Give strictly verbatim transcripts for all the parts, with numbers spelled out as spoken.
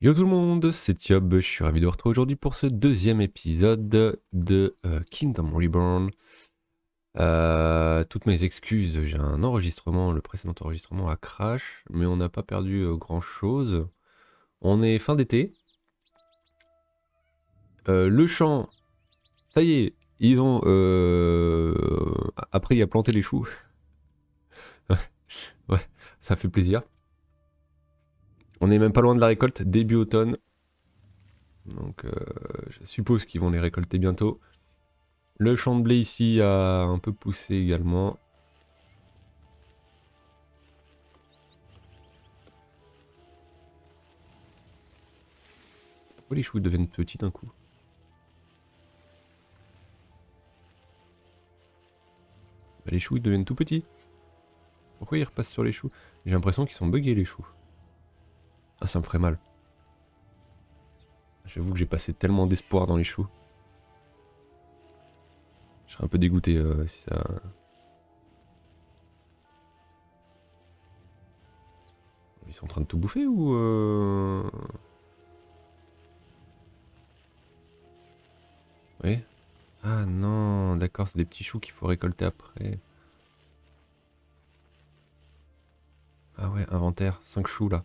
Yo tout le monde, c'est Tiob, je suis ravi de vous retrouver aujourd'hui pour ce deuxième épisode de euh, Kingdom Reborn. Euh, toutes mes excuses, j'ai un enregistrement, le précédent enregistrement a crash, mais on n'a pas perdu euh, grand chose. On est fin d'été. Euh, le champ, ça y est, ils ont euh, appris à planter les choux. Ouais, ça fait plaisir. On est même pas loin de la récolte, début automne. Donc euh, je suppose qu'ils vont les récolter bientôt. Le champ de blé ici a un peu poussé également. Pourquoi les choux deviennent petits d'un coup? Bah, les choux ils deviennent tout petits. Pourquoi ils repassent sur les choux? J'ai l'impression qu'ils sont buggés les choux. Ah, ça me ferait mal. J'avoue que j'ai passé tellement d'espoir dans les choux. Je serais un peu dégoûté euh, si ça... Ils sont en train de tout bouffer ou... Euh... Oui. Ah non, d'accord, c'est des petits choux qu'il faut récolter après. Ah ouais, inventaire, cinq choux là.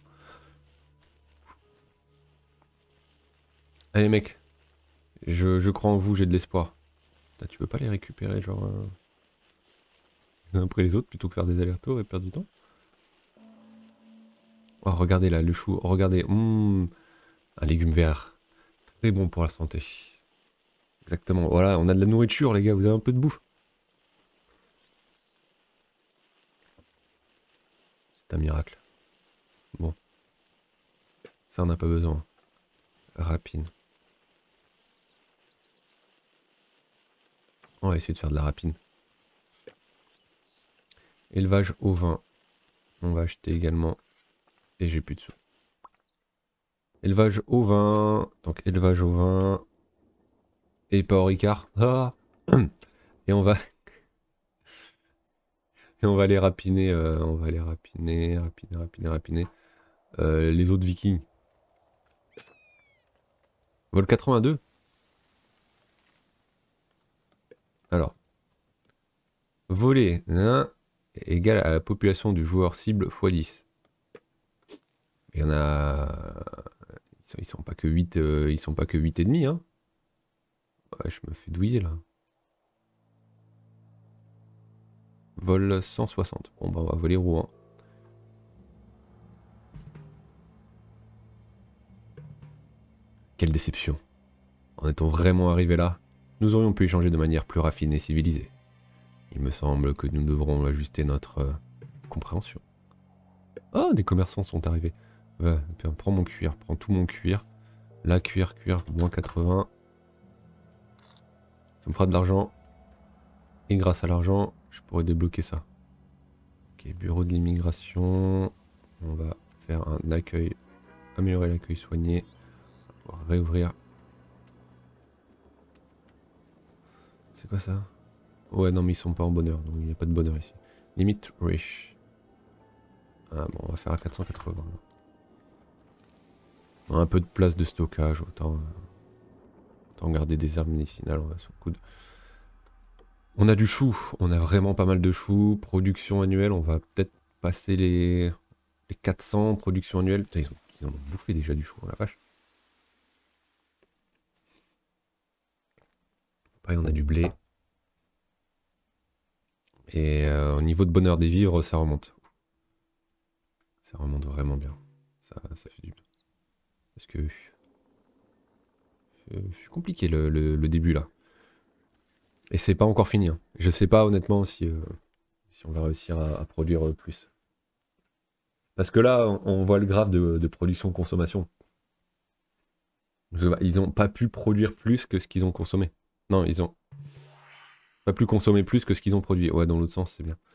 Allez mec, je, je crois en vous, j'ai de l'espoir. Tu peux pas les récupérer genre... Euh... les uns après les autres plutôt que faire des allers-retours et perdre du temps? Oh regardez là, le chou, regardez. Mmh, un légume vert. Très bon pour la santé. Exactement, voilà, on a de la nourriture les gars, vous avez un peu de bouffe. C'est un miracle. Bon, ça on n'a pas besoin. Rapine. On va essayer de faire de la rapine. Élevage au vin. On va acheter également. Et j'ai plus de sous. Élevage au vin. Donc élevage au vin. Et pas au Ricard. Ah. Et on va... Et on va aller rapiner. Euh, on va aller rapiner, rapiner, rapiner, rapiner. Euh, les autres vikings. Vol quatre-vingt-deux. Alors. Voler hein, égale à la population du joueur cible fois dix. Il y en a... Ils sont, ils sont pas que huit, euh, ils sont pas que huit et demi, hein. Ouais, je me fais douiller, là. Vol cent soixante. Bon, bah, on va voler Rouen. Quelle déception. En étant vraiment arrivé là, nous aurions pu échanger de manière plus raffinée et civilisée. Il me semble que nous devrons ajuster notre euh, compréhension. Ah, des commerçants sont arrivés. Ouais, prends mon cuir, prends tout mon cuir. Là, cuir, cuir, moins quatre-vingts. Ça me fera de l'argent. Et grâce à l'argent, je pourrais débloquer ça. Ok, bureau de l'immigration. On va faire un accueil, améliorer l'accueil soigné. On va pouvoir réouvrir. C'est quoi ça? Ouais, non, mais ils sont pas en bonheur, donc il n'y a pas de bonheur ici. Limite rich. Ah bon, on va faire à quatre cent quatre-vingts. On a un peu de place de stockage, autant, euh, autant garder des herbes médicinales, on va sous le coude. On a du chou, on a vraiment pas mal de choux. Production annuelle, on va peut-être passer les, les quatre cents production annuelle. Putain, ils, ont, ils en ont bouffé déjà du chou, oh la vache. Pareil, on a du blé. Et euh, au niveau de bonheur des vivres, ça remonte. Ça remonte vraiment bien. Ça, ça fait du bien. Parce que... Euh, c'est compliqué le, le, le début là. Et c'est pas encore fini. Hein. Je sais pas honnêtement si, euh, si on va réussir à, à produire euh, plus. Parce que là, on, on voit le graphe de, de production-consommation. Ils n'ont pas pu produire plus que ce qu'ils ont consommé. Non, ils ont pas pu consommer plus que ce qu'ils ont produit. Ouais, dans l'autre sens, c'est bien.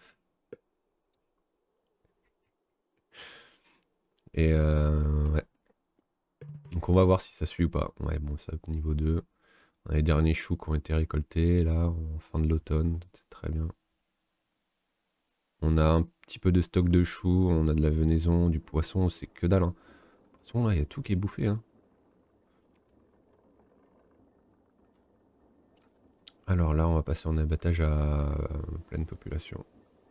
Et euh, ouais. Donc on va voir si ça suit ou pas. Ouais, bon, ça niveau deux. On a les derniers choux qui ont été récoltés là, en fin de l'automne. C'est très bien. On a un petit peu de stock de choux, on a de la venaison, du poisson, c'est que dalle. Hein. Attention là, il y a tout qui est bouffé. Hein. Alors là, on va passer en abattage à pleine population.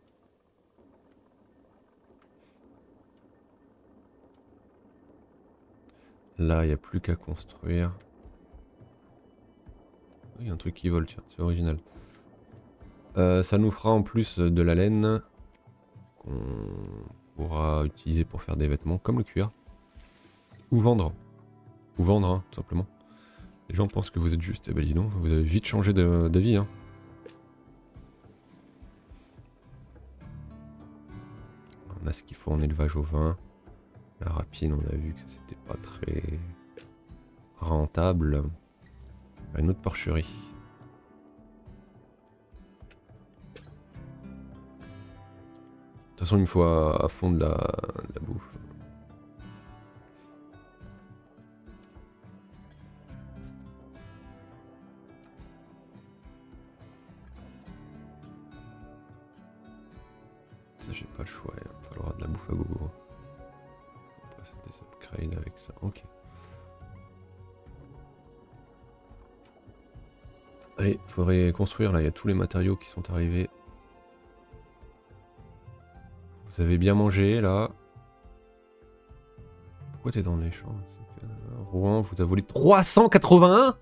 Là, il n'y a plus qu'à construire. Il y a un truc qui vole, tiens, c'est original. Euh, ça nous fera en plus de la laine qu'on pourra utiliser pour faire des vêtements comme le cuir. Ou vendre. Ou vendre, hein, tout simplement. Les gens pensent que vous êtes juste, eh ben dis donc, vous avez vite changé d'avis. Hein. On a ce qu'il faut en élevage au vin. La rapine, on a vu que c'était pas très rentable. Une autre porcherie. De toute façon, il me faut à, à fond de la, de la bouffe. Ça, j'ai pas le choix. Il va falloir de la bouffe à gogo. On va passer des upgrades avec ça. Ok. Allez, il faudrait construire. Là, il y a tous les matériaux qui sont arrivés. Vous avez bien mangé, là. Pourquoi t'es dans les champs? Rouen, vous a volé trois cent quatre-vingt-un.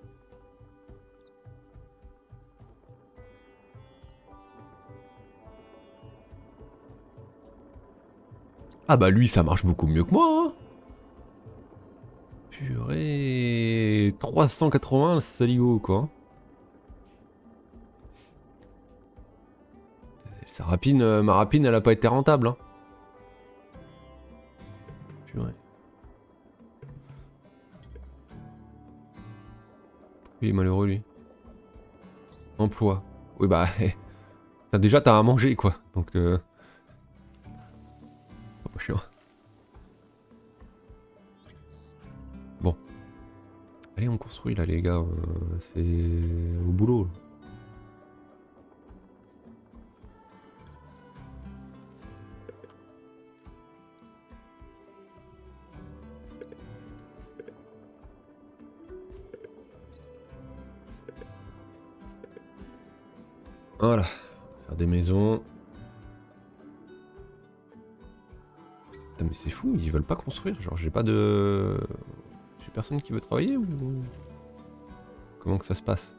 Ah bah lui, ça marche beaucoup mieux que moi. Hein. Purée. trois cent quatre-vingts, le saligo, quoi. Sa rapine, euh, ma rapine, elle a pas été rentable. Hein. Purée. Il est malheureux, lui. Emploi. Oui, bah... déjà, t'as à manger, quoi. Donc... Euh... Pas chiant. Bon. Allez, on construit, là, les gars. Euh, C'est... au boulot, là. Voilà. Faire des maisons. Putain, mais c'est fou, ils veulent pas construire. Genre, j'ai pas de... J'ai personne qui veut travailler ou... Comment que ça se passe?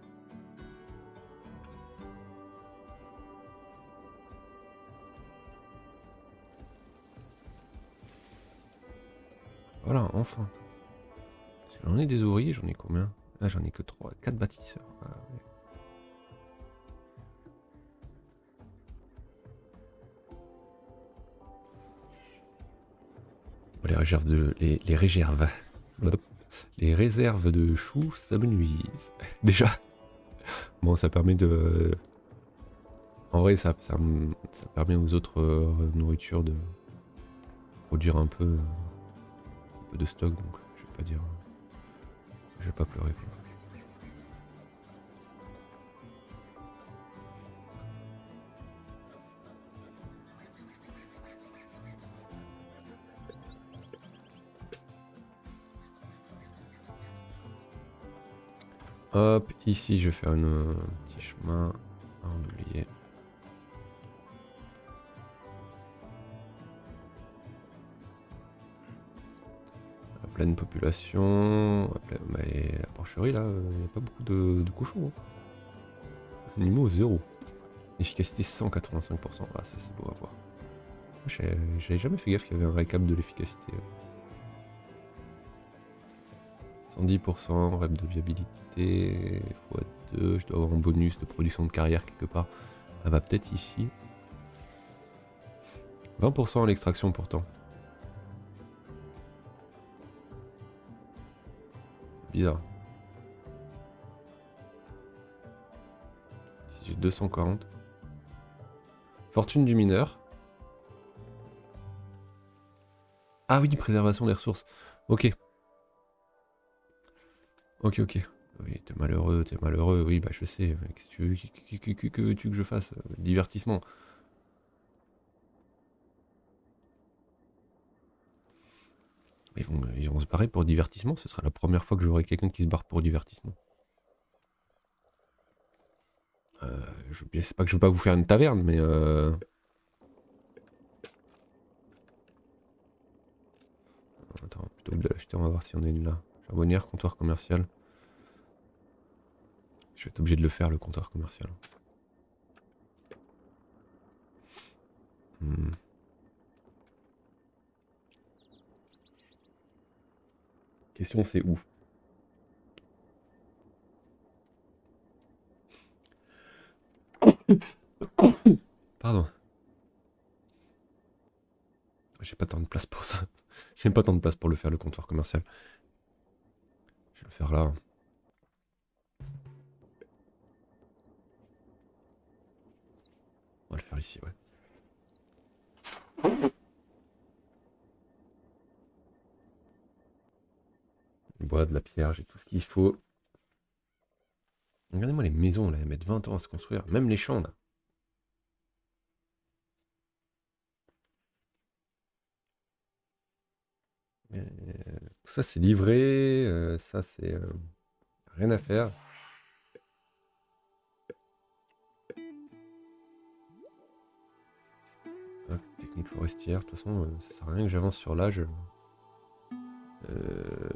Voilà, enfin. J'en ai des ouvriers, j'en ai combien? Ah, j'en ai que trois, quatre bâtisseurs. Ah, ouais. Les réserves de... Les, les réserves. Les réserves de choux, ça me nuise. Déjà. Bon, ça permet de... En vrai, ça, ça, ça permet aux autres euh, nourritures de produire un peu, un peu de stock, donc je vais pas dire... Je vais pas pleurer. Quoi. Hop, ici je vais faire une, un petit chemin à en oublier. La pleine population, la, pleine, bah, la porcherie là, il n'y a pas beaucoup de, de cochons. Hein. Animaux zéro. Efficacité cent quatre-vingt-cinq pour cent. Ah ça c'est beau à voir. J'avais jamais fait gaffe qu'il y avait un récap de l'efficacité. cent dix pour cent, rep de viabilité, fois deux, je dois avoir un bonus de production de carrière quelque part. Ah bah peut-être ici. vingt pour cent à l'extraction pourtant. C'est bizarre. Ici j'ai deux cent quarante. Fortune du mineur. Ah oui, préservation des ressources. Ok. Ok, ok. Oui, t'es malheureux, t'es malheureux. Oui, bah je sais. Qu'est-ce que tu veux que, que, que, que, que je fasse? Divertissement. Ils vont, ils vont se barrer pour divertissement. Ce sera la première fois que j'aurai quelqu'un qui se barre pour divertissement. Euh, je sais pas que je veux pas vous faire une taverne, mais... Euh... Attends, plutôt que de l'acheter, on va voir si on a une là. Charbonnière, comptoir commercial. Je vais être obligé de le faire, le comptoir commercial. Hmm. Question, c'est où? Pardon. J'ai pas tant de place pour ça. J'ai pas tant de place pour le faire, le comptoir commercial. Je vais le faire là. On va le faire ici, ouais. Du bois, de la pierre, j'ai tout ce qu'il faut. Regardez-moi les maisons, là, elles mettent vingt ans à se construire. Même les champs, là. Euh, tout ça, c'est livré. Euh, ça, c'est... Euh, rien à faire. Hop, technique forestière. De toute façon, euh, ça sert à rien que j'avance sur l'âge. Euh...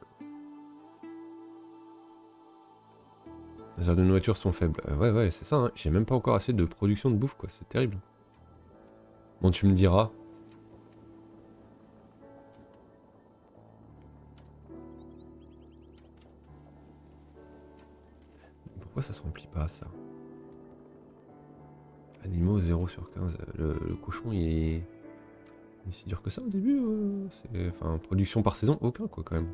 Les heures de nourriture sont faibles. Euh, ouais, ouais, c'est ça. Hein. J'ai même pas encore assez de production de bouffe, quoi. C'est terrible. Bon, tu me diras. Pourquoi ça se remplit pas, ça? Animaux zéro sur quinze. Le, le cochon, il est... il est si dur que ça au début. Euh, enfin, production par saison, aucun, quoi, quand même.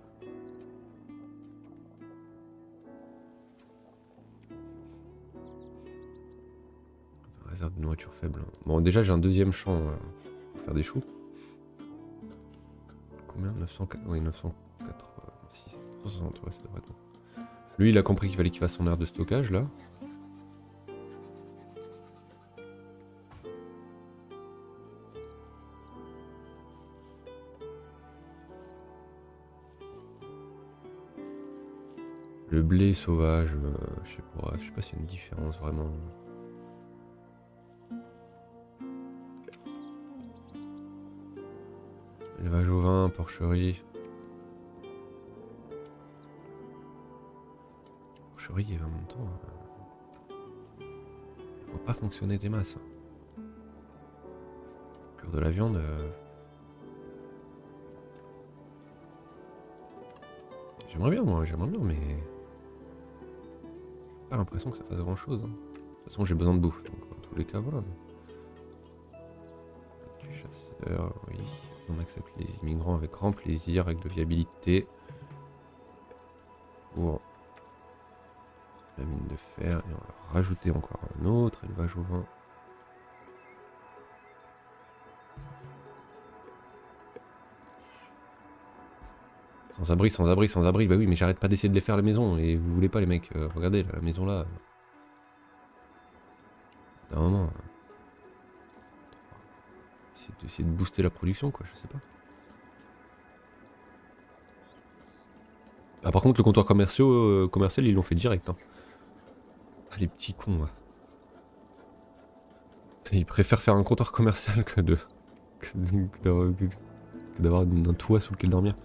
Réserve de nourriture faible. Bon, déjà, j'ai un deuxième champ euh, pour faire des choux. Combien? neuf cent quatre... Oui, neuf cent quatre-vingt-six. cent soixante, ouais, ça devrait être bon. Lui, il a compris qu'il fallait qu'il fasse son aire de stockage, là. Le blé sauvage, euh, je sais pas, je sais pas s'il y a une différence vraiment. Élevage au vin, porcherie. Porcherie, il y a en même temps. Euh... Faut pas fonctionner des masses. Cure de la viande. Euh... J'aimerais bien, moi, j'aimerais bien, mais. J'ai pas l'impression que ça fasse grand chose. Hein. De toute façon, j'ai besoin de bouffe, donc dans tous les cas, voilà. Les chasseurs, oui. On accepte les immigrants avec grand plaisir, règle de viabilité. Pour la mine de fer, et on va rajouter encore un autre élevage au vin. Sans abri, sans abri, sans abri, bah oui, mais j'arrête pas d'essayer de les faire la maison, et vous voulez pas les mecs, euh, regardez la maison là. D'un moment. Euh... Essayer de booster la production, quoi, je sais pas. Ah, par contre, le comptoir commercial, euh, commercial ils l'ont fait direct. Hein. Ah, les petits cons, là. Ils préfèrent faire un comptoir commercial que de. que d'avoir un toit sous lequel dormir.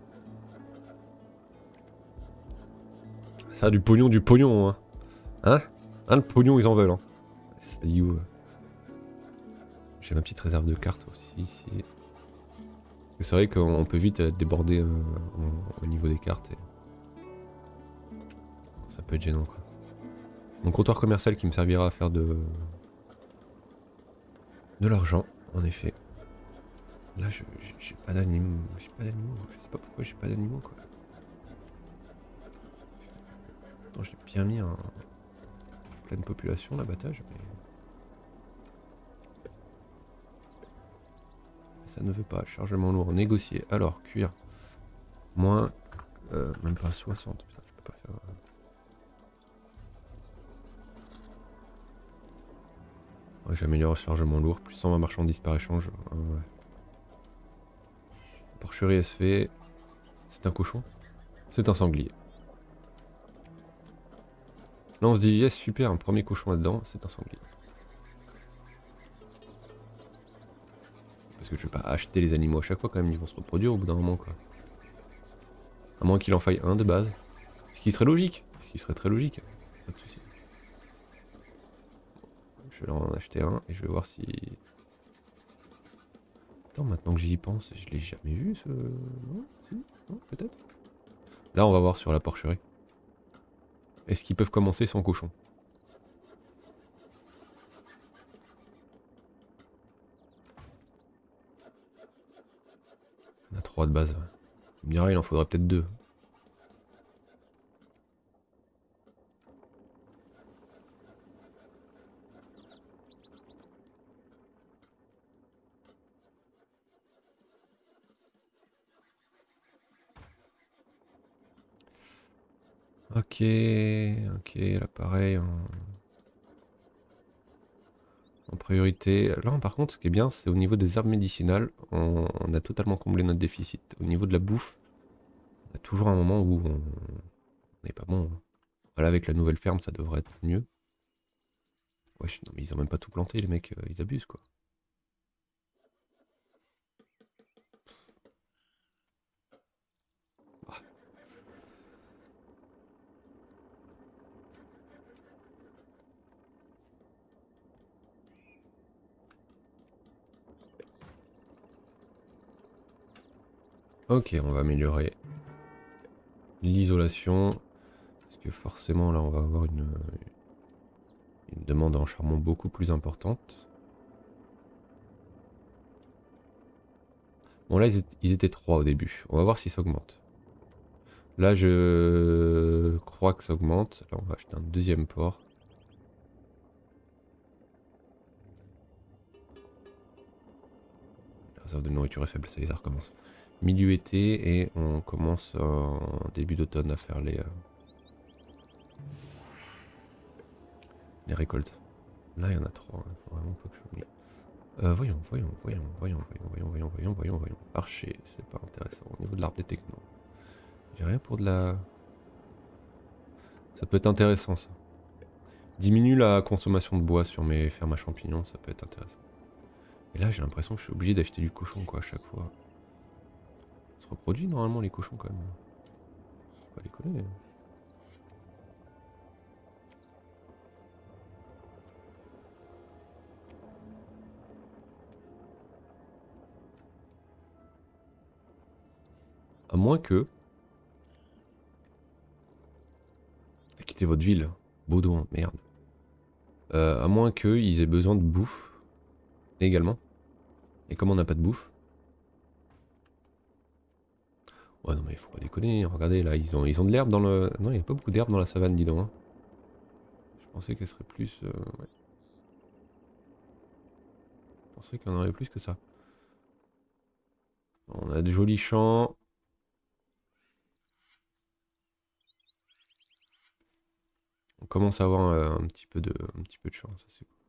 Ça a du pognon, du pognon, hein. Hein? Hein, le pognon, ils en veulent, hein. C'est you. J'ai ma petite réserve de cartes aussi ici. C'est vrai qu'on peut vite déborder euh, au niveau des cartes. Et... ça peut être gênant, quoi. Mon comptoir commercial qui me servira à faire de de l'argent, en effet. Là, je j'ai pas d'animaux, j'ai pas d'animaux. Je sais pas pourquoi j'ai pas d'animaux, quoi. Attends, j'ai bien mis en pleine population l'abattage, mais ça ne veut pas. Chargement lourd, négocier. Alors, cuir. Moins, euh, même pas soixante. Putain, je peux pas faire. Ouais, j'améliore le chargement lourd, plus cent vingt marchandises par échange. Ah, ouais. porcherie elle se fait. C'est un cochon? C'est un sanglier. Là on se dit yes super, un premier cochon là-dedans, c'est un sanglier. Parce que je vais pas acheter les animaux à chaque fois quand même, ils vont se reproduire au bout d'un moment quoi. À moins qu'il en faille un de base. Ce qui serait logique. Ce qui serait très logique. Pas de soucis. Je vais en acheter un et je vais voir si... Attends, maintenant que j'y pense, je l'ai jamais vu ce... Non, si, non, peut-être. Là on va voir sur la porcherie. Est-ce qu'ils peuvent commencer sans cochon? On a trois de base. Il me dira il en faudrait peut-être deux. Ok, ok, là pareil. En... en priorité. Là par contre ce qui est bien c'est au niveau des herbes médicinales, on, on a totalement comblé notre déficit. Au niveau de la bouffe, il y a toujours un moment où on n'est pas bon. Voilà, avec la nouvelle ferme ça devrait être mieux. Wesh, non mais ils ont même pas tout planté les mecs, euh, ils abusent quoi. Ah. Ok, on va améliorer l'isolation. Parce que forcément là on va avoir une, une demande en charbon beaucoup plus importante. Bon là ils étaient, ils étaient trois au début, on va voir si ça augmente. Là je crois que ça augmente, là on va acheter un deuxième port. La réserve de nourriture est faible, ça y est, ça recommence. Milieu été et on commence en début d'automne à faire les, euh, les récoltes. Là il y en a trois, hein. Faut vraiment pas que j'oublie. Euh, voyons, voyons, voyons, voyons, voyons, voyons, voyons, voyons, voyons, voyons. Archer, c'est pas intéressant. Au niveau de l'arbre des technos. J'ai rien pour de la... Ça peut être intéressant ça. Diminue la consommation de bois sur mes fermes à champignons, ça peut être intéressant. Et là j'ai l'impression que je suis obligé d'acheter du cochon quoi à chaque fois. Ça se reproduit normalement les cochons quand même. Faut pas les connaître. À moins que... Quittez votre ville. Baudouin, merde. Euh, à moins qu'ils aient besoin de bouffe. Également. Et comme on n'a pas de bouffe... Ouais non mais faut pas déconner, regardez là, ils ont, ils ont de l'herbe dans le... Non il n'y a pas beaucoup d'herbe dans la savane dis donc. Hein. Je pensais qu'elle serait plus... Euh... Ouais. Je pensais qu'il y en aurait plus que ça. On a de jolis champs. On commence à avoir un, un petit peu de, un petit peu de champs, ça c'est cool.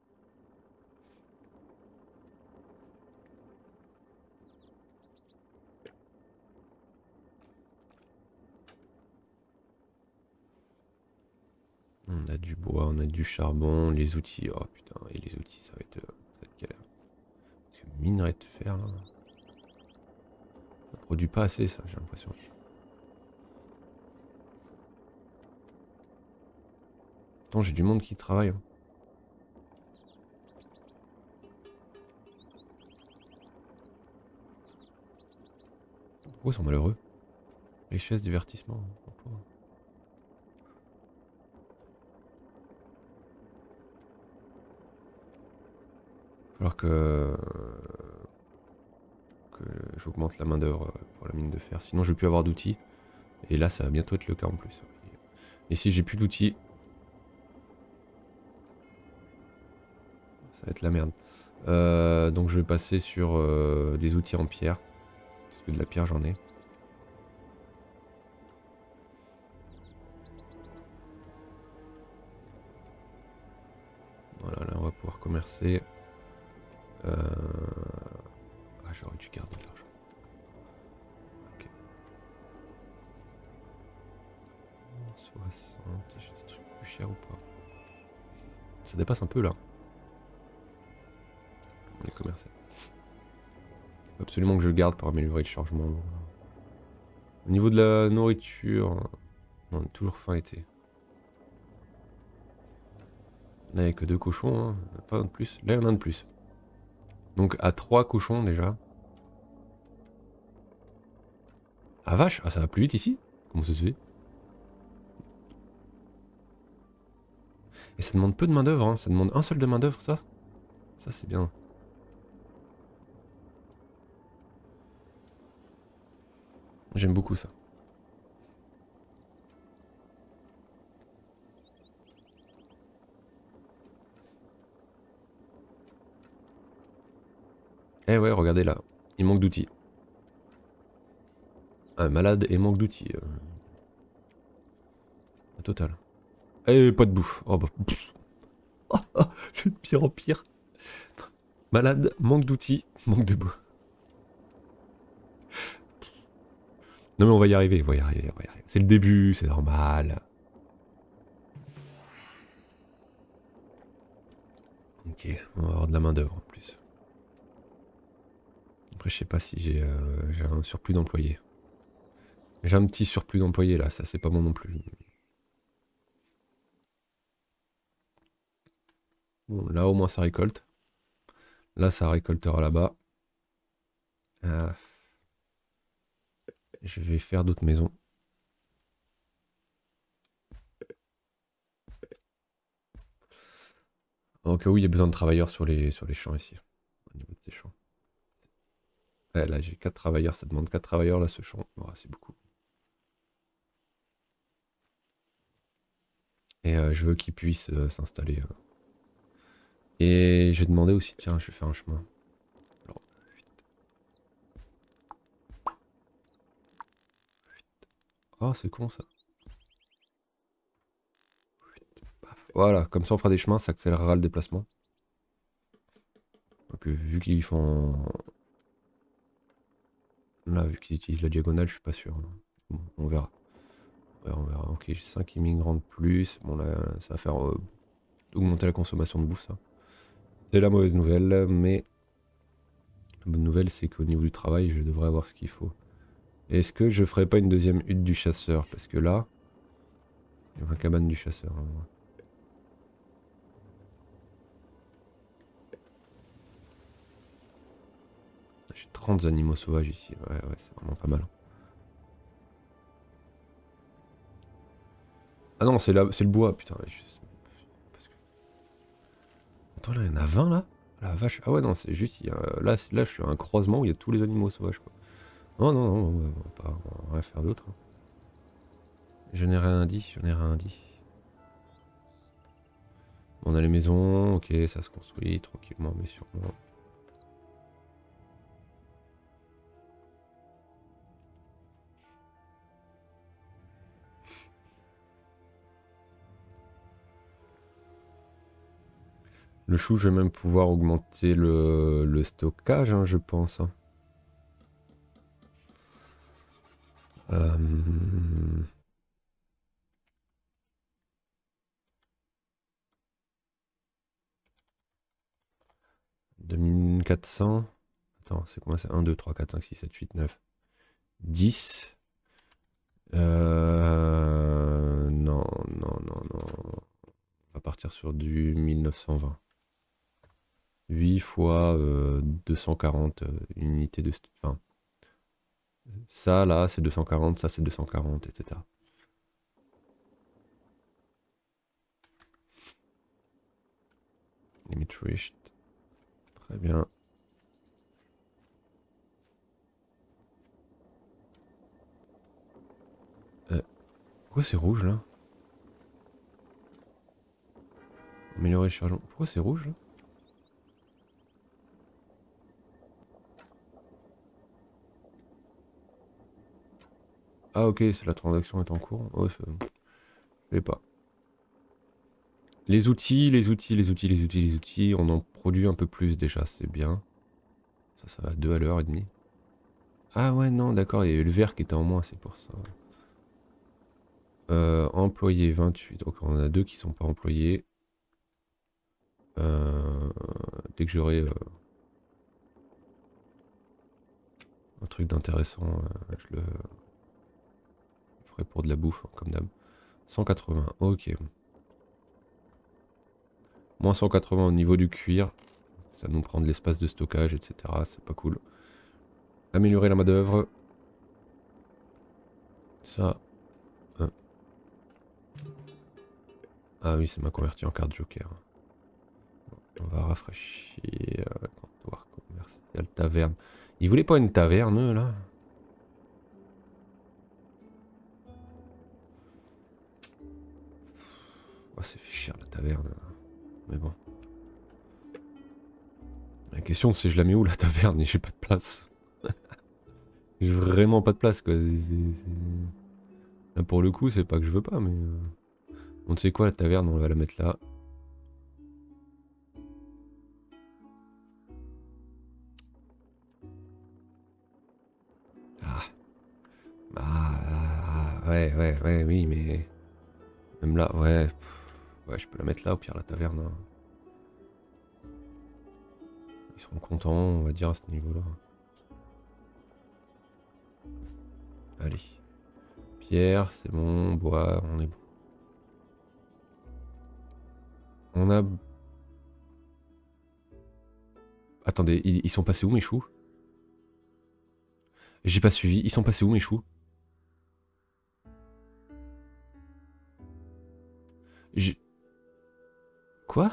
On a du bois, on a du charbon, les outils. Oh putain, et les outils, ça va être, ça va être galère. Parce que minerai de fer là. Ça produit pas assez ça, j'ai l'impression. Pourtant j'ai du monde qui travaille. Hein. Pourquoi ils sont malheureux? Richesse, divertissement, emploi. Il va falloir que, que j'augmente la main d'œuvre pour la mine de fer. Sinon je vais plus avoir d'outils. Et là ça va bientôt être le cas en plus. Et si j'ai plus d'outils, ça va être la merde. Euh, donc je vais passer sur euh, des outils en pierre. Parce que de la pierre j'en ai. Voilà, là on va pouvoir commercer. Euh... Ah, j'aurais dû garder de l'argent. soixante. J'ai des trucs plus chers ou pas? Ça dépasse un peu là. Les commerçants. Faut absolument que je garde pour améliorer le chargement. Au niveau de la nourriture, on a toujours faim été. Là, il n'y a que deux cochons, hein. Pas un de plus. Là, il y en a un de plus. Donc, à trois cochons déjà. Ah vache, ah, ça va plus vite ici? Comment ça se fait? Et ça demande peu de main d'œuvre, hein. Ça demande un seul de main d'œuvre, ça. Ça, c'est bien. J'aime beaucoup ça. Eh ouais, regardez là. Il manque d'outils. Ah, malade et manque d'outils. Euh... Total. Eh, pas de bouffe. Oh bah. Oh, oh, c'est de pire en pire. Malade, manque d'outils, manque de bouffe. Non mais on va y arriver, on va y arriver, on va y arriver. C'est le début, c'est normal. Ok, on va avoir de la main d'œuvre en plus. Après je sais pas si j'ai euh, un surplus d'employés. J'ai un petit surplus d'employés là, ça c'est pas bon non plus. Bon là au moins ça récolte. Là ça récoltera là-bas. Ah. Je vais faire d'autres maisons. Au cas où il y a besoin de travailleurs sur les, sur les champs ici. Au niveau de ces champs. Ouais, là j'ai quatre travailleurs, ça demande quatre travailleurs là ce champ. Oh, c'est beaucoup. Et euh, je veux qu'ils puissent euh, s'installer. Euh. Et je vais demander aussi, tiens, je vais faire un chemin. Alors, oh, c'est con ça. Voilà, comme ça on fera des chemins, ça accélérera le déplacement. Donc, euh, vu qu'ils font. Là, vu qu'ils utilisent la diagonale, je suis pas sûr. Bon, on verra. On verra, on verra. Ok, j'ai cinq immigrants de plus. Bon, là, ça va faire euh, augmenter la consommation de bouffe, ça. C'est la mauvaise nouvelle, mais la bonne nouvelle, c'est qu'au niveau du travail, je devrais avoir ce qu'il faut. Est-ce que je ferai pas une deuxième hutte du chasseur? Parce que là, il y a une cabane du chasseur. Hein. J'ai trente animaux sauvages ici. Ouais, ouais, c'est vraiment pas mal. Ah non, c'est le bois, putain. Je... Parce que... Attends, là, il y en a vingt là? La vache. Ah ouais, non, c'est juste. Il y a... là, là, je suis à un croisement où il y a tous les animaux sauvages, quoi. Non, non, non, on va pas on va rien faire d'autre. Hein. Je n'ai rien dit, je n'ai rien dit. On a les maisons, ok, ça se construit tranquillement, mais sûrement. Le chou, je vais même pouvoir augmenter le, le stockage, hein, je pense. Hein. Euh... deux mille quatre cents. Attends, c'est quoi? C'est un, deux, trois, quatre, cinq, six, sept, huit, neuf, dix. Euh... Non, non, non, non. On va partir sur du mille neuf cent vingt. huit fois euh, deux cent quarante euh, unités de... Enfin, ça là c'est deux cent quarante, ça c'est deux cent quarante, et cetera. Limit reached. Très bien. Euh, pourquoi c'est rouge là? Améliorer le chargement. Pourquoi c'est rouge là? Ah ok, c'est la transaction est en cours. Oh, je sais pas. Les outils, les outils, les outils, les outils, les outils, on en produit un peu plus déjà, c'est bien. Ça, ça va deux à l'heure et demie. Ah ouais, non, d'accord, il y a eu le vert qui était en moins, c'est pour ça. Euh, employés vingt-huit, donc on en a deux qui sont pas employés. Euh, dès que j'aurai euh, un truc d'intéressant, euh, je le ferai pour de la bouffe, hein, comme d'hab. cent quatre-vingts, ok. Moins cent quatre-vingts au niveau du cuir. Ça nous prend de l'espace de stockage, et cetera. C'est pas cool. Améliorer la main d'œuvre. Ça. Hein. Ah oui, c'est m'a converti en carte joker. On va rafraîchir. Comptoir commercial, taverne. Ils voulaient pas une taverne, eux, là? Oh, c'est fait cher la taverne. Mais bon. La question c'est je la mets où la taverne et j'ai pas de place. J'ai vraiment pas de place quoi. C'est, c'est, c'est... Là pour le coup c'est pas que je veux pas mais... Euh... On sait quoi la taverne on va la mettre là. Ah. Ah, ah, ah ouais ouais ouais oui mais... Même là ouais... Pff, ouais je peux la mettre là au pire la taverne. Hein. Ils seront contents on va dire à ce niveau là. Allez. Pierre c'est bon, bois on est bon. On a... Attendez, ils, ils sont passés où mes choux? J'ai pas suivi, ils sont passés où mes choux? J'ai... Quoi?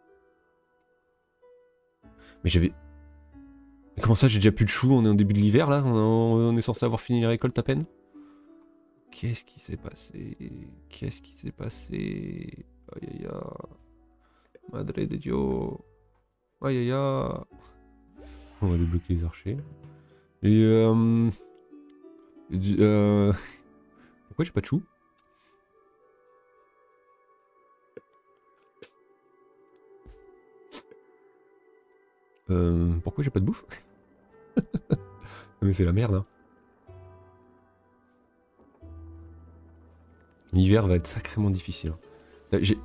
Mais j'avais... Mais comment ça j'ai déjà plus de choux? On est au début de l'hiver là? On, on est censé avoir fini les récoltes à peine? Qu'est-ce qui s'est passé? Qu'est-ce qui s'est passé? Aïe aïe aïe. Madre de Dios. Aïe aïe aïe. On va débloquer les archers. Et euh... euh... Pourquoi j'ai pas de choux? Euh... Pourquoi j'ai pas de bouffe? Mais c'est la merde hein. L'hiver va être sacrément difficile. J'ai...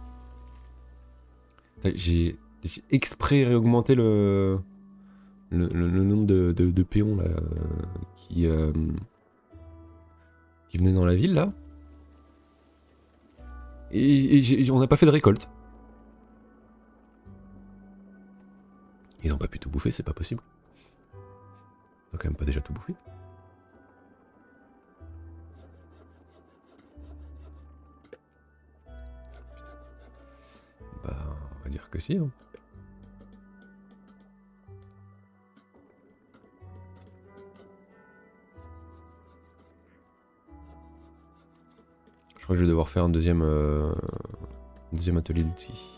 J'ai exprès réaugmenté le... Le, le, le nombre de, de, de péons là, euh, qui, euh, qui venaient dans la ville là. Et, et on n'a pas fait de récolte. Ils ont pas pu tout bouffer, c'est pas possible. Ils ont quand même pas déjà tout bouffé. Bah, on va dire que si. Hein. Je crois que je vais devoir faire un deuxième, euh, un deuxième atelier d'outils.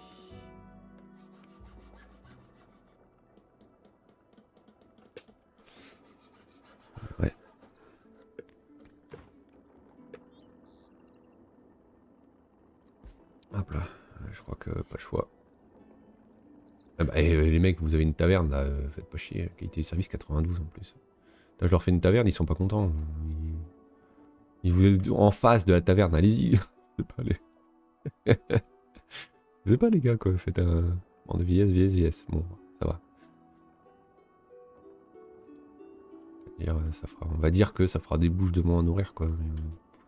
Ouais. Hop là, je crois que pas le choix. Ah bah, et, les mecs, vous avez une taverne là, faites pas chier. Qualité de service quatre-vingt-douze en plus. Là, je leur fais une taverne, ils sont pas contents. Ils, ils vous êtes en face de la taverne, allez-y. C'est pas les. C'est pas les gars quoi, faites un. Bon, de vieillesse, vieillesse, vieillesse. Bon, ça va. Ça fera, on va dire que ça fera des bouches de moins à nourrir quoi. Mais...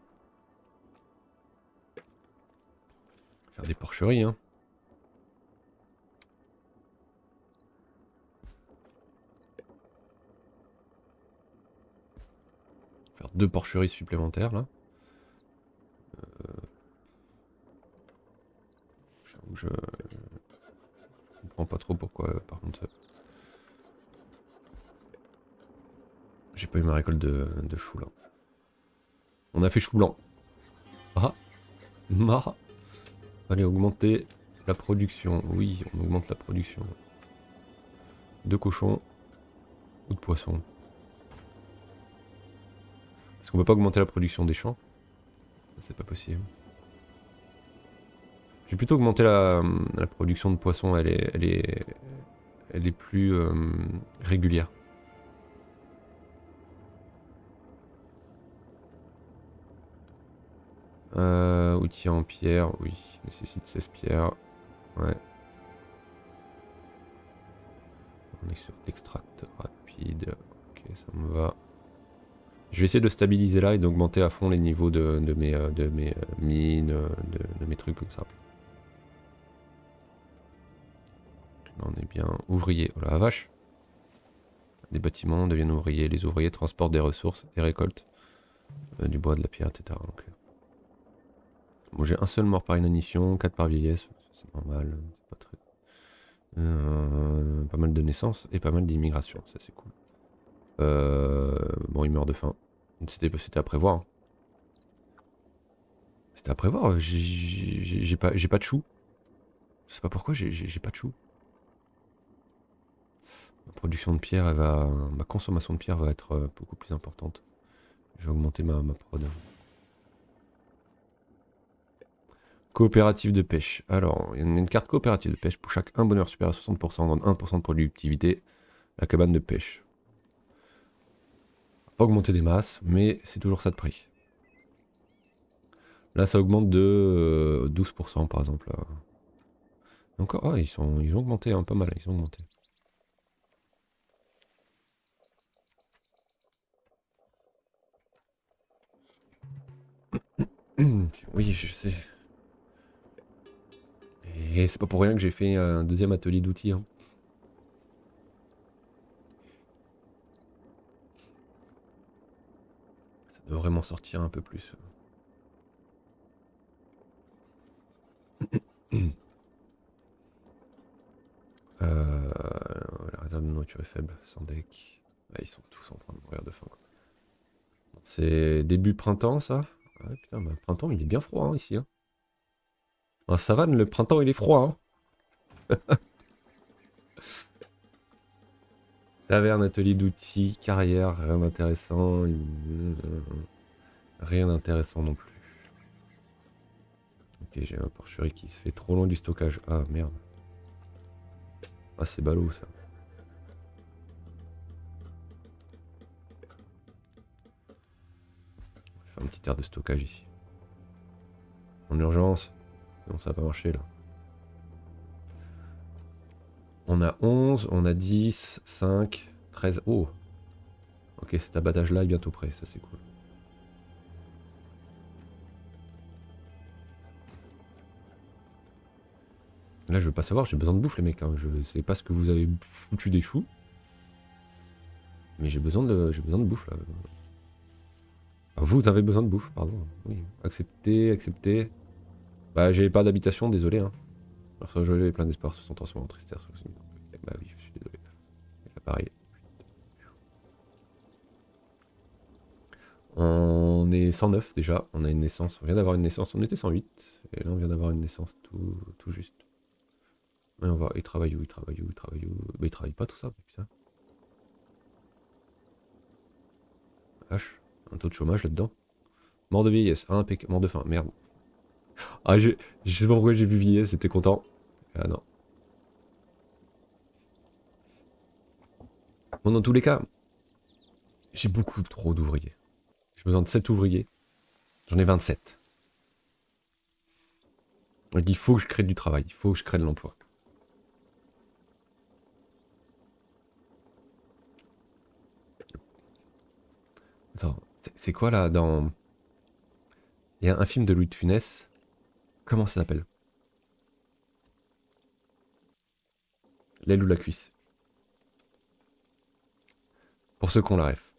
Faire des porcheries hein. Faire deux porcheries supplémentaires là. Euh... J'avoue je... je comprends pas trop pourquoi par contre. J'ai pas eu ma récolte de, de choux là. On a fait chou blanc. Ah ah. Allez augmenter la production. Oui, on augmente la production. De cochons ou de poissons. Est-ce qu'on peut pas augmenter la production des champs? C'est pas possible. J'ai plutôt augmenté la, la production de poissons, elle est, elle est, elle est plus euh, régulière. Euh, outils en pierre, oui, nécessite seize pierres. Ouais. On est sur l'extract rapide. Ok, ça me va. Je vais essayer de stabiliser là et d'augmenter à fond les niveaux de, de mes, de mes mines, de, de mes trucs comme ça. Là on est bien ouvrier. Oh la vache. Les bâtiments deviennent ouvriers. Les ouvriers transportent des ressources et récoltent euh, du bois, de la pierre, et cetera. Donc, euh... bon, j'ai un seul mort par inanition, quatre par vieillesse. C'est normal. Pas, très... euh, pas mal de naissances et pas mal d'immigration. Ça c'est cool. Euh... Bon, il meurt de faim. C'était à prévoir. C'était à prévoir. J'ai pas, pas de chou. Je sais pas pourquoi j'ai pas de chou. Ma production de pierre, elle va, ma consommation de pierre va être euh, beaucoup plus importante. Je vais augmenter ma, ma prod. Coopérative de pêche. Alors, il y a une carte coopérative de pêche. Pour chaque un bonheur supérieur à soixante pour cent, on donne un pour cent de productivité. La cabane de pêche. Pas augmenter des masses, mais c'est toujours ça de prix. Là, ça augmente de euh, douze pour cent par exemple. Encore, ah, ils, sont, ils ont augmenté hein, pas mal. Ils ont augmenté. Oui, je sais. Et c'est pas pour rien que j'ai fait un deuxième atelier d'outils. Hein. Ça doit vraiment sortir un peu plus. euh, la réserve de nourriture est faible, sans deck. Ah, ils sont tous en train de mourir de faim. C'est début printemps ça. Ouais, putain, bah, printemps il est bien froid hein, ici. Hein. En savane, le printemps il est froid. Hein. Taverne, atelier d'outils, carrière, rien d'intéressant. Rien d'intéressant non plus. Ok, j'ai un porcherie qui se fait trop loin du stockage. Ah merde. Ah c'est ballot ça. On va faire un petit aire de stockage ici. En urgence. Non ça va marcher là. On a onze, on a dix, cinq, treize. Oh. Ok, cet abattage là est bientôt prêt, ça c'est cool. Là je veux pas savoir, j'ai besoin de bouffe les mecs. Hein. Je sais pas ce que vous avez foutu des choux. Mais j'ai besoin de. J'ai besoin de bouffe là. Ah, vous avez besoin de bouffe, pardon. Oui. Accepter, accepter. Bah j'ai pas d'habitation, désolé. Hein. Alors je vais plein d'espoir se sont transformés en tristesse. Bah oui, je suis désolé. Là, pareil. On est cent neuf déjà, on a une naissance, on vient d'avoir une naissance, on était cent huit, et là on vient d'avoir une naissance tout, tout juste. Et on va, il travaille où, il travaille où, il travaille où, bah il travaille pas tout ça, putain. H, un taux de chômage là-dedans. Mort de vieillesse, ah, impec... mort de faim, merde. Ah, je sais pas pourquoi j'ai vu vieillesse, j'étais content. Ah non. Bon, dans tous les cas, j'ai beaucoup trop d'ouvriers. J'ai besoin de sept ouvriers. J'en ai vingt-sept. Donc il faut que je crée du travail, il faut que je crée de l'emploi. Attends, c'est quoi là dans... Il y a un film de Louis de Funès. Comment ça s'appelle? L'aile ou la cuisse. Pour ceux qui ont la ref.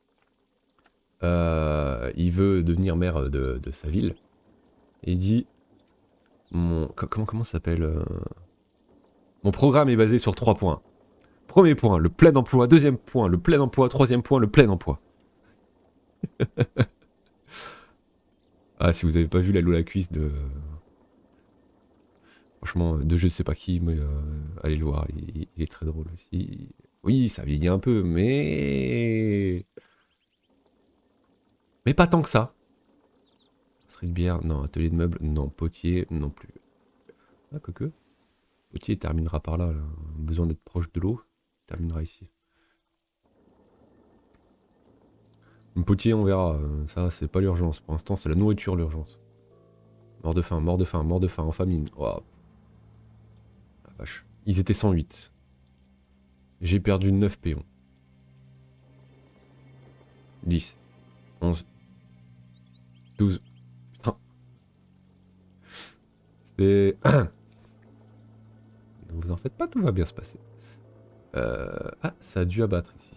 Euh, il veut devenir maire de, de sa ville. Et il dit... Mon, comment, comment ça s'appelle euh... Mon programme est basé sur trois points. Premier point, le plein emploi. Deuxième point, le plein emploi. Troisième point, le plein emploi. Ah, si vous avez pas vu l'aile ou la cuisse de... Franchement, de je sais pas qui, mais euh, allez le voir, il, il est très drôle aussi. Oui, ça vieillit un peu, mais... Mais pas tant que ça. Serait de bière, non. Atelier de meubles, non. Potier, non plus. Ah, quoique. Potier terminera par là, là. Besoin d'être proche de l'eau. Terminera ici. Potier, on verra. Ça, c'est pas l'urgence. Pour l'instant, c'est la nourriture l'urgence. Mort de faim, mort de faim, mort de faim, en famine. Waouh. La vache. Ils étaient cent huit. J'ai perdu neuf péons. dix. onze. douze. Putain. C'est... Ne vous en faites pas, tout va bien se passer. Euh... Ah, ça a dû abattre ici.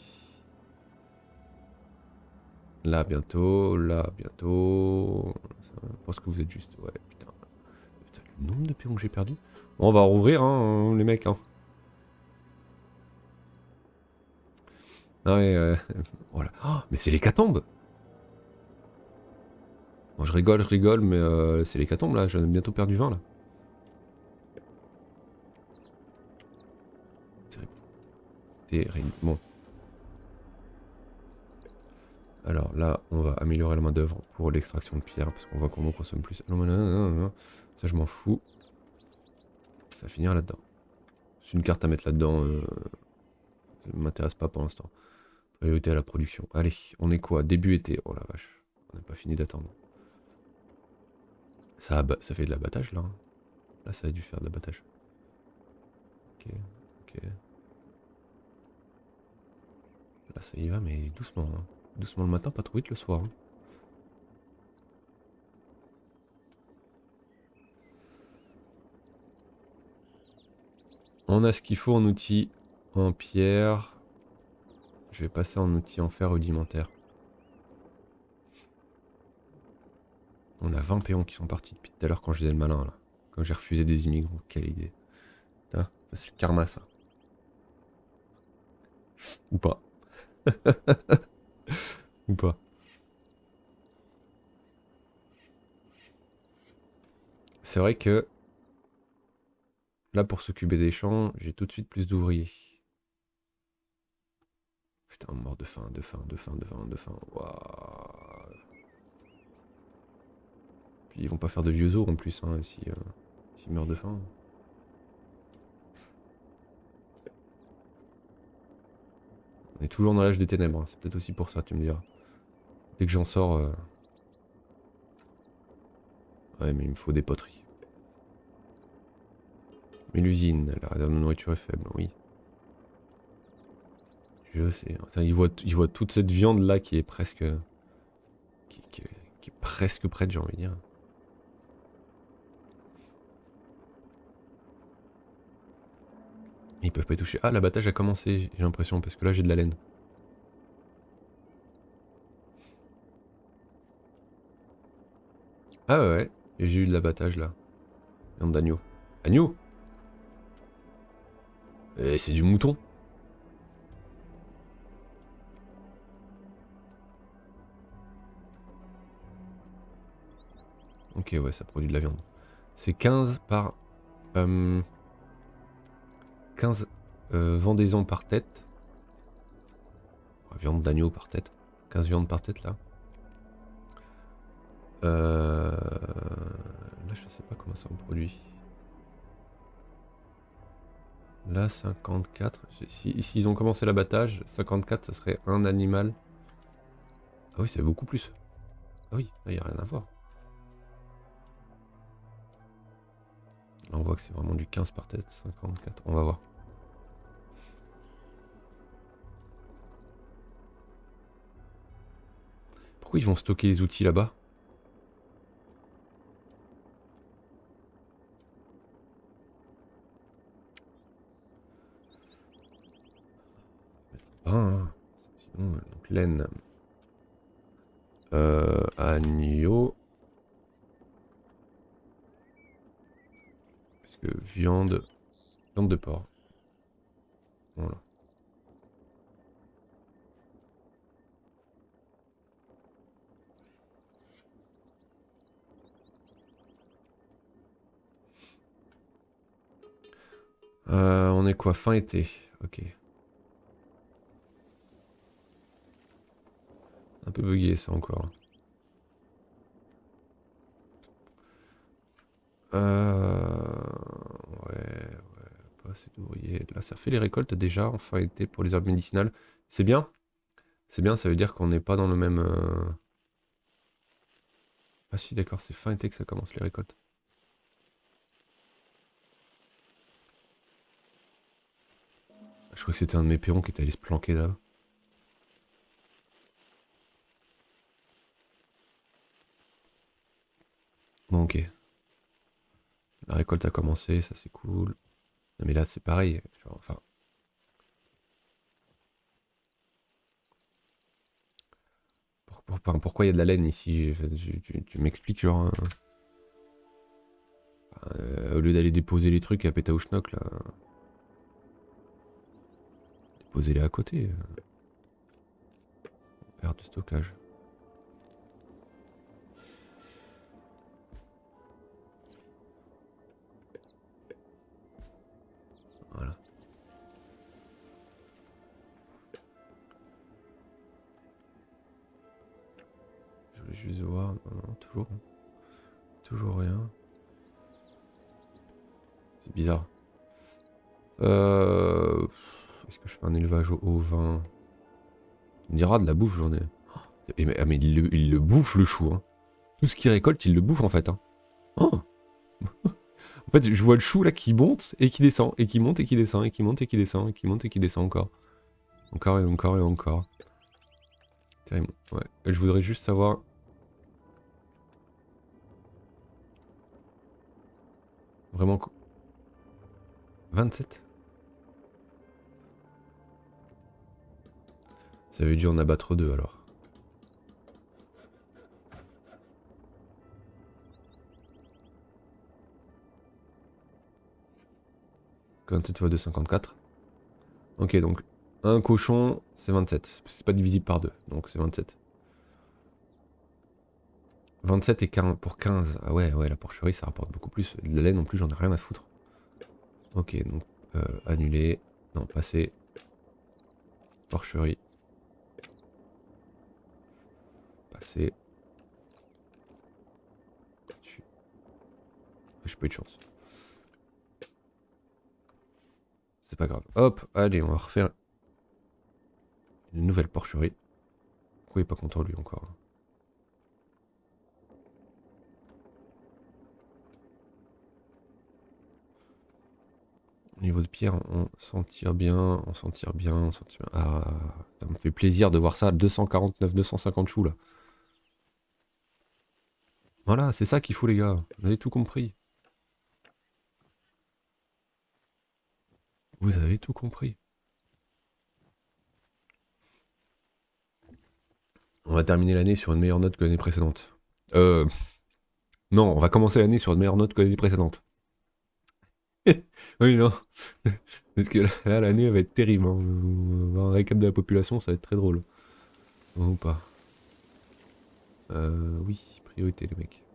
Là, bientôt. Là, bientôt. Je pense que vous êtes juste... Ouais, putain. Putain, le nombre de péons que j'ai perdu. Bon, on va rouvrir, hein, les mecs. Hein. Ah ouais, euh... voilà. Oh, mais c'est l'hécatombe. Bon, je rigole, je rigole, mais euh, c'est l'hécatombe, là. J'en ai bientôt perdu vingt, là. Terrible. Terrible. Bon. Alors là, on va améliorer la main d'œuvre pour l'extraction de pierre, parce qu'on voit qu'on en consomme plus. Non, non, non, non. Ça, je m'en fous. Ça va finir là-dedans. C'est une carte à mettre là-dedans. Euh... Ça ne m'intéresse pas pour l'instant. Priorité à la production. Allez, on est quoi? Début été. Oh la vache. On n'a pas fini d'attendre. Ça, ça fait de l'abattage là. Hein. Là, ça a dû faire de l'abattage. Ok, ok. Là, ça y va, mais doucement. Hein. Doucement le matin, pas trop vite le soir. Hein. On a ce qu'il faut en outils en pierre. Je vais passer en outils en fer rudimentaire. On a vingt péons qui sont partis depuis tout à l'heure quand je faisais le malin là. Quand j'ai refusé des immigrants. Quelle idée. Putain, ça c'est le karma ça. Ou pas. Ou pas. C'est vrai que là pour s'occuper des champs, j'ai tout de suite plus d'ouvriers. Putain, mort de faim, de faim, de faim, de faim, de faim. Waouh. Puis ils vont pas faire de vieux os en plus, hein, si, euh, s'ils meurent de faim. On est toujours dans l'âge des ténèbres, hein. C'est peut-être aussi pour ça, tu me diras. Dès que j'en sors... Euh... Ouais, mais il me faut des poteries. Mais l'usine, la réserve de nourriture est faible, oui. Je sais. Enfin, il voit, il voit toute cette viande là qui est presque... Qui, qui, qui est presque prête, j'ai envie de dire. Ils peuvent pas y toucher. Ah, l'abattage a commencé, j'ai l'impression, parce que là j'ai de la laine. Ah ouais, ouais. Et j'ai eu de l'abattage là. Viande d'agneau. Agneau? Eh, c'est du mouton. Ok, ouais, ça produit de la viande. C'est quinze par... Euh, quinze euh, vendaisons par tête. Viande d'agneau par tête. quinze viandes par tête là. Euh... Là je sais pas comment ça me produit. Là cinquante-quatre. Si, s'ils ont commencé l'abattage, cinquante-quatre ça serait un animal. Ah oui c'est beaucoup plus. Ah oui, là il n'y a rien à voir. Là on voit que c'est vraiment du quinze par tête. cinquante-quatre, on va voir. Pourquoi ils vont stocker les outils là-bas? Ah, hein. Sinon, donc laine. Euh, agneau. Parce que viande. Viande de porc. Voilà. Euh, on est quoi? Fin été. Ok. Un peu bugué ça encore. Euh... Ouais, ouais, pas assez d'ouvriers. Là, ça fait les récoltes déjà en fin été pour les herbes médicinales. C'est bien. C'est bien, ça veut dire qu'on n'est pas dans le même... Euh... Ah si, d'accord, c'est fin été que ça commence les récoltes. Je crois que c'était un de mes perrons qui était allé se planquer là. Bon, ok. La récolte a commencé, ça c'est cool. Non mais là c'est pareil. Genre, enfin. Pour, pour- pour- pourquoi il y a de la laine ici? Enfin, tu tu- tu m'expliques genre. Hein. Euh, au lieu d'aller déposer les trucs à Pétaouchnok là. Déposez-les à côté. euh. Aire de stockage. Voilà. Je voulais juste voir. Non, non, toujours. Toujours rien. C'est bizarre. Euh... Est-ce que je fais un élevage au, au vin? On dira de la bouffe, j'en ai. Et mais, ah, mais il, le, il le bouffe le chou. Hein. Tout ce qu'il récolte, il le bouffe en fait. Hein. Oh en fait, je vois le chou là qui monte et qui descend, et qui monte et qui descend, et qui monte et qui descend, et qui monte et qui descend encore. Encore et encore et encore. Terrible. Ouais. Et je voudrais juste savoir. Vraiment. vingt-sept. Ça avait dû en abattre deux alors. vingt-sept fois deux, cinquante-quatre. Ok, donc un cochon, c'est vingt-sept. C'est pas divisible par deux, donc c'est vingt-sept. vingt-sept et quarante pour quinze. Ah ouais, ouais, la porcherie ça rapporte beaucoup plus. De la laine en plus, j'en ai rien à foutre. Ok, donc euh, annuler. Non, passer. Porcherie. Passer. J'ai pas eu de chance. C'est pas grave. Hop, allez, on va refaire une nouvelle porcherie. Pourquoi il est pas content lui encore? Au niveau de pierre, on s'en tire bien, on s'en tire bien, on s'en tire bien. Ah, ça me fait plaisir de voir ça, deux cent quarante-neuf, deux cent cinquante choux là. Voilà, c'est ça qu'il faut les gars, vous avez tout compris. Vous avez tout compris. On va terminer l'année sur une meilleure note que l'année précédente. Euh... Non, on va commencer l'année sur une meilleure note que l'année précédente. Oui, non. Parce que là, l'année va être terrible. Hein. On va avoir un récap de la population, ça va être très drôle. Ou pas. Euh, oui, priorité les mecs.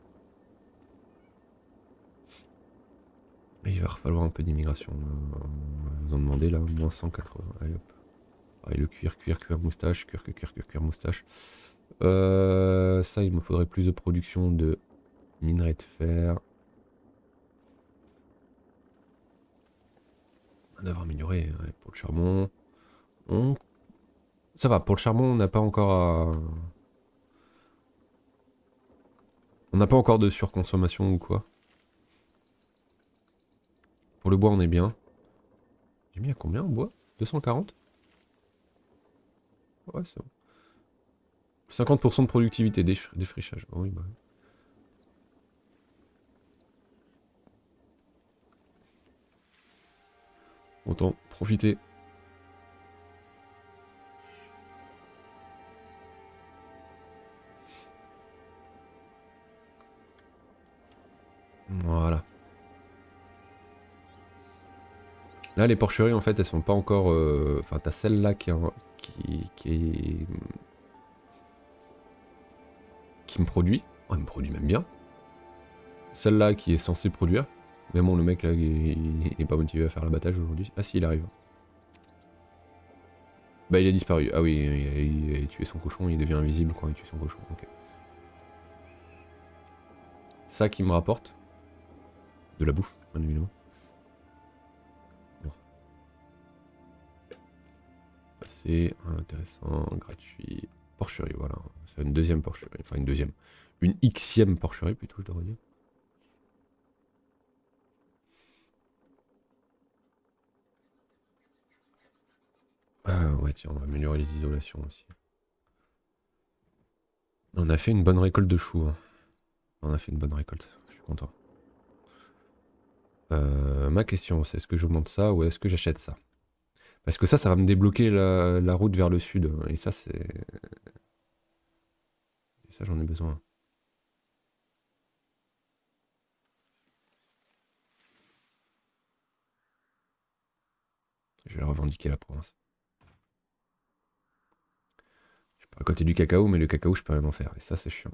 Il va falloir un peu d'immigration. Vous en demandez là, moins cent quatre-vingts. Allez hop. Allez, le cuir, cuir, cuir, moustache, cuir, cuir, cuir, cuir, cuir, moustache. Euh, ça, il me faudrait plus de production de minerai de fer. D'avoir amélioré ouais, pour le charbon. On... Ça va, pour le charbon, on n'a pas encore à... On n'a pas encore de surconsommation ou quoi. Pour le bois, on est bien. J'ai mis à combien en bois? deux cent quarante? Ouais, c'est bon. cinquante pour cent de productivité, défrichage. Oh, oui, bah. Autant profiter. Voilà. Là, les porcheries, en fait, elles sont pas encore... euh, Enfin, t'as celle-là qui, est en- qui, qui est... qui me produit. Oh, elle me produit même bien. Celle-là qui est censée produire. Mais bon, le mec, là, il, il est pas motivé à faire l'abattage aujourd'hui. Ah si, il arrive. Bah, il a disparu. Ah oui, il a, il a tué son cochon, il devient invisible quand il tue son cochon. Ok. Ça qui me rapporte de la bouffe, bien évidemment. Bon. C'est intéressant, gratuit. porcherie, voilà. C'est une deuxième porcherie, enfin une deuxième. Une Xième porcherie plutôt, je devrais dire. Ah ouais, tiens, on va améliorer les isolations aussi. On a fait une bonne récolte de choux. Hein. On a fait une bonne récolte, je suis content. Euh, ma question, c'est est-ce que j'augmente ça ou est-ce que j'achète ça? Parce que ça, ça va me débloquer la, la route vers le sud. Et ça, c'est... Et ça, j'en ai besoin. Je vais revendiquer la province. Je peux récolter du cacao, mais le cacao, je peux rien en faire. Et ça, c'est chiant.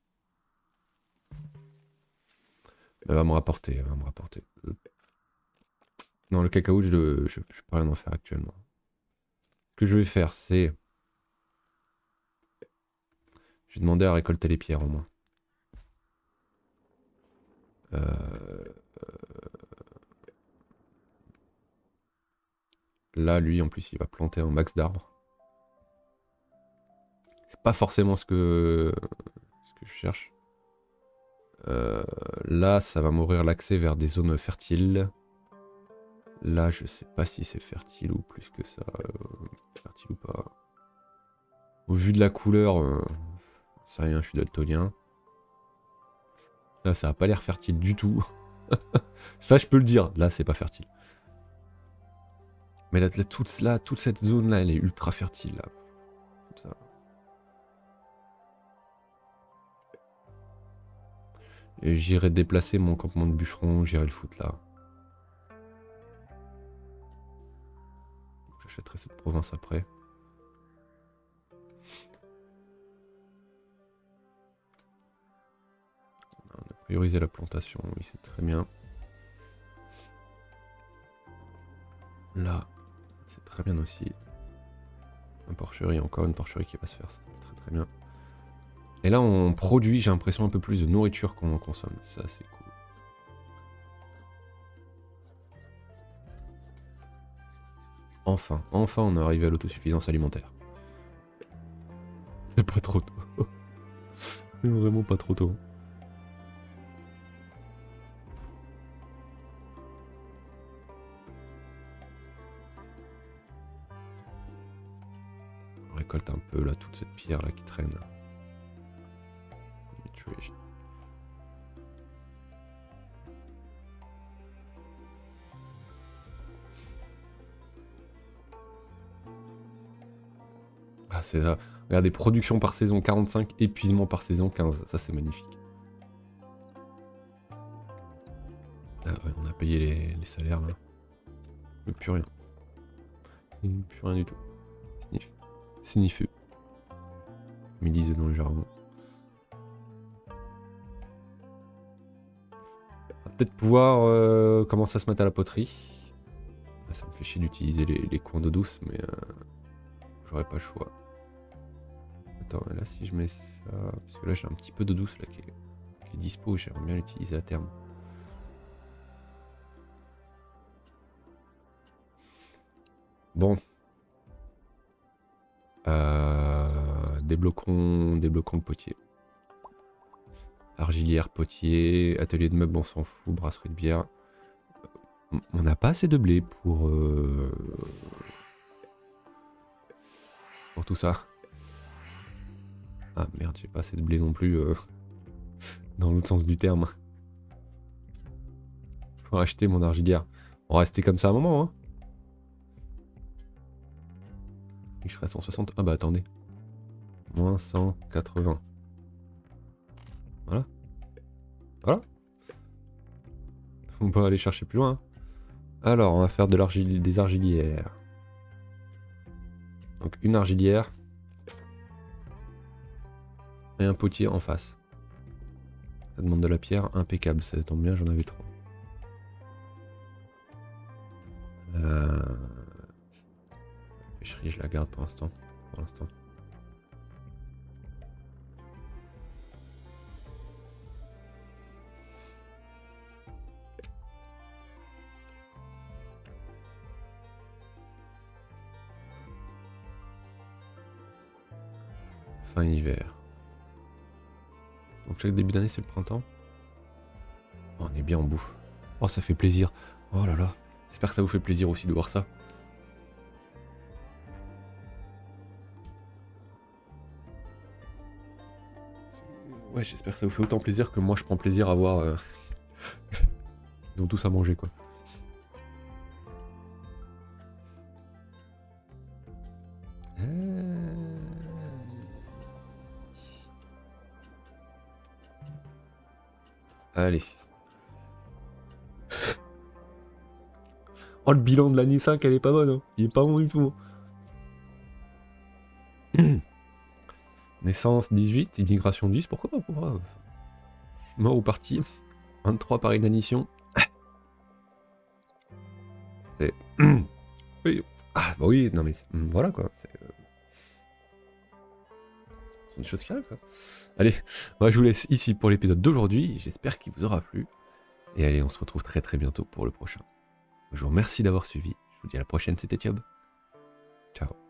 Elle va me rapporter, elle va me rapporter. Non, le cacao, je, le, je, je peux rien en faire actuellement. Ce que je vais faire, c'est... Je vais demander à récolter les pierres au moins. Euh... Là, lui, en plus, il va planter un max d'arbres. C'est pas forcément ce que, ce que je cherche. Euh, là, ça va m'ouvrir l'accès vers des zones fertiles. Là, je sais pas si c'est fertile ou plus que ça. Euh, fertile ou pas. Au vu de la couleur, euh, c'est rien, je suis daltonien. Là, ça a pas l'air fertile du tout. Ça, je peux le dire. Là, c'est pas fertile. Mais là, là, toute, là, toute cette zone-là, elle est ultra fertile. Là. Et j'irai déplacer mon campement de bûcheron, j'irai le foutre là. J'achèterai cette province après. On a priorisé la plantation, oui c'est très bien. Là, c'est très bien aussi. Une porcherie, encore une porcherie qui va se faire, c'est très très bien. Et là on produit, j'ai l'impression, un peu plus de nourriture qu'on en consomme, ça c'est cool. Enfin, enfin on est arrivé à l'autosuffisance alimentaire. C'est pas trop tôt. C'est vraiment pas trop tôt. On récolte un peu là toute cette pierre là qui traîne. Ah c'est ça. Regardez, production par saison quarante-cinq, épuisement par saison quinze. Ça c'est magnifique. Ah ouais, on a payé les, les salaires là. Mais plus rien. Plus rien du tout. Sniff. Sniffeux. Ils me disent dans le jargon. On va peut-être pouvoir euh, commencer à se mettre à la poterie. Ah, ça me fait chier d'utiliser les, les coins d'eau douce, mais euh, j'aurais pas le choix. Attends, là si je mets ça... Parce que là j'ai un petit peu d'eau douce là qui est, qui est dispo, j'aimerais bien l'utiliser à terme. Bon. Euh, débloquons, débloquons le potier. Argilière, potier, atelier de meubles, on s'en fout, brasserie de bière. On n'a pas assez de blé pour... Euh, pour tout ça. Ah merde, j'ai pas assez de blé non plus euh, dans l'autre sens du terme. Faut acheter mon argilière. On va rester comme ça un moment, hein. Et je serai à cent soixante. Ah bah attendez. Moins cent quatre-vingts. Voilà. Voilà. On peut aller chercher plus loin. Alors, on va faire de l'argile, des argilières. Donc une argilière. Et un potier en face. Ça demande de la pierre, impeccable, ça tombe bien, j'en avais trop. Euh... La pêcherie, je la garde pour l'instant. Pour l'instant. fin hiver. Donc chaque début d'année c'est le printemps. Oh, on est bien en bouffe. Oh, ça fait plaisir. Oh là là. J'espère que ça vous fait plaisir aussi de voir ça. Ouais, j'espère que ça vous fait autant plaisir que moi je prends plaisir à voir. Euh... Ils ont tous à manger quoi. Euh... Allez. Oh, le bilan de l'année cinq, elle est pas bonne. Hein. Il est pas bon du tout. Hein. Naissance dix-huit, immigration dix, pourquoi pas, pourquoi pas. Mort ou parti, vingt-trois par inanition. C'est... Oui. Ah bah oui, non mais voilà quoi. C'est euh... sont des choses qui arrivent ça. Allez, moi je vous laisse ici pour l'épisode d'aujourd'hui. J'espère qu'il vous aura plu. Et allez, on se retrouve très très bientôt pour le prochain. Je vous remercie d'avoir suivi. Je vous dis à la prochaine, c'était Thiob. Ciao.